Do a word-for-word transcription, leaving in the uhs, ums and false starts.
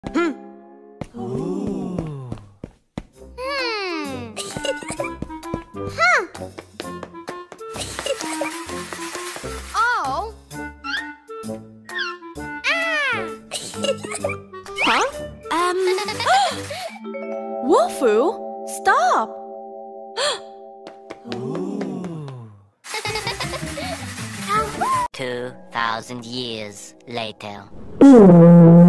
Hmm. Ooh. Hmm. Huh. Oh. Ah. Huh? Um. Wolfu, stop! Two thousand years later.